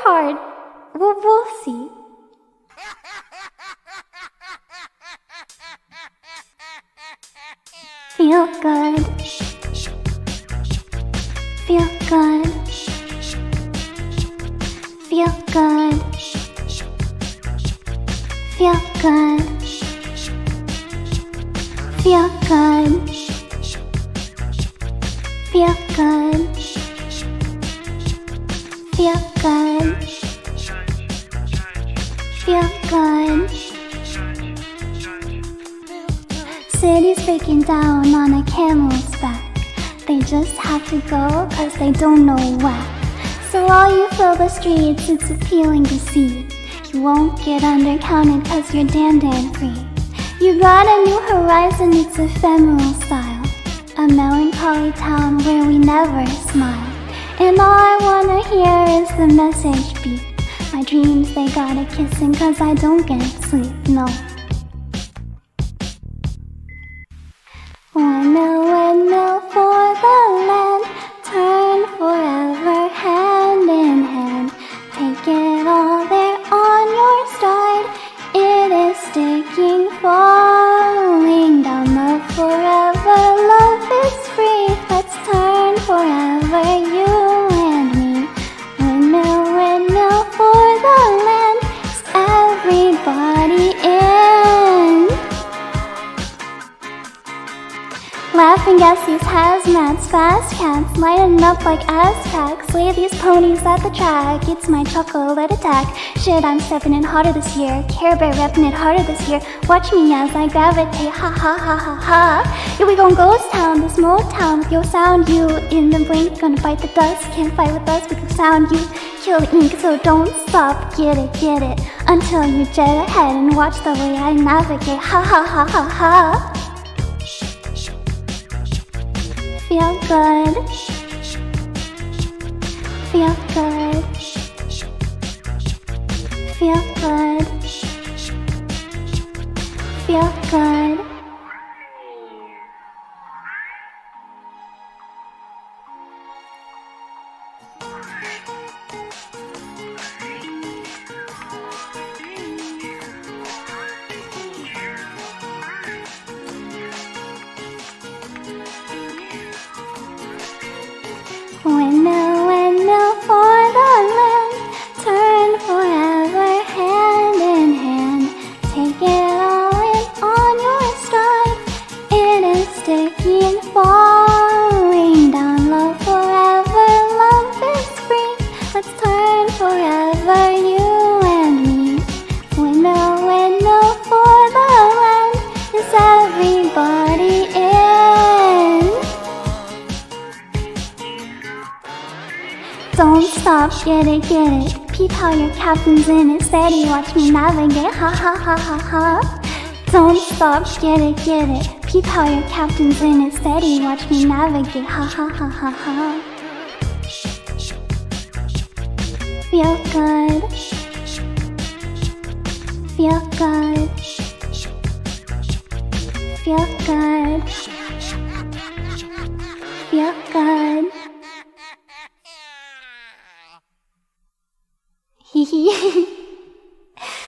hard. We'll see. Feel good. Feel good. Feel good. Feel good. Feel good. Feel good. Feel good. Feel good. City's breaking down on a camel's back. They just have to go cause they don't know why. So while you fill the streets, it's appealing to see. You won't get undercounted cause you're damn free. You got a new horizon, it's ephemeral style. A melancholy town where we never smile. And all I wanna hear is the message beep. My dreams, they got a kissing cause I don't get sleep, no. Windmill for the land, turn forever hand in hand. Take it all there on your stride. It is sticking, falling down. Love forever, love is free. Let's turn forever, you and me. Windmill for the land, is everybody in? Laughing gas, these hazmats, fast cats, lighting up like Aztecs. Lay these ponies at the track, it's my chocolate attack. Shit, I'm stepping in harder this year. Care Bear repping it harder this year. Watch me as I gravitate, ha ha ha ha ha. Yeah, we gon' ghost town, this Motown with your sound. You in the blink, gonna bite the dust. Can't fight with us, we can sound you. Kill the ink, so don't stop, get it. Until you jet ahead and watch the way I navigate, ha ha ha ha ha. Feel good. Feel good. Feel good. Feel good. Windmill for the land, turn forever hand in hand. Take it all in on your stride. It is sticking, falling down. Love forever, love is free. Let's turn forever, you and me. Windmill for the land, is everybody in? Don't stop, get it. Peep how your captain's in it. Steady, watch me navigate, ha ha ha ha ha. Don't stop, get it. Peep how your captain's in it. Steady, watch me navigate, ha ha ha ha ha. Feel good. Feel good. Feel good. Feel good.